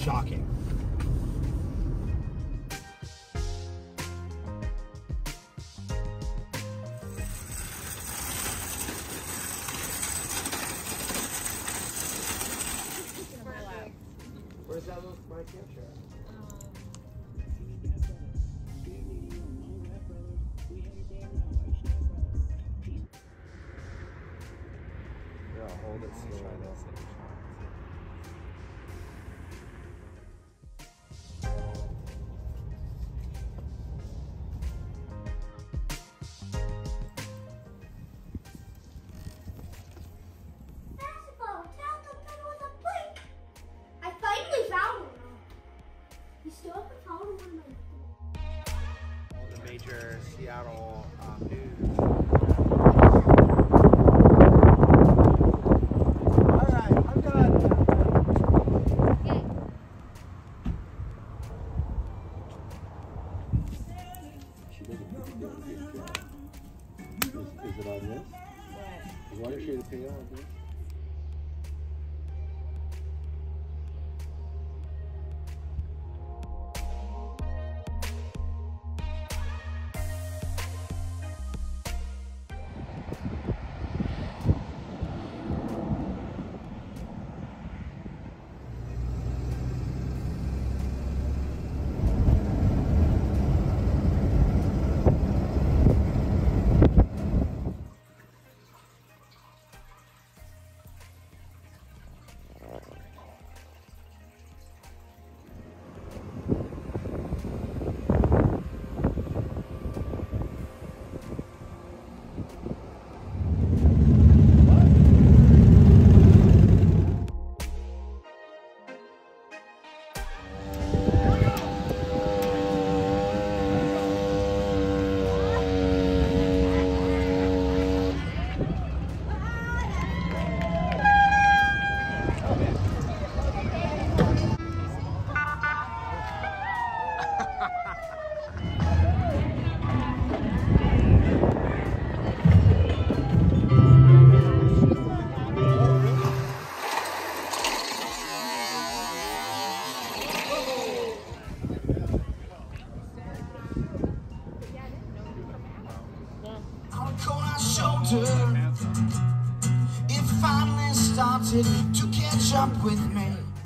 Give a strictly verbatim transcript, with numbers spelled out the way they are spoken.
shocking. Where's that little my camp share? Yeah, hold it slow. Try this. Basketball, tell them that was a blink. I finally found one. You still haven't found one. The major Seattle um, news. Is it on this? What? Is water shade pale on this? It finally started to catch up with me.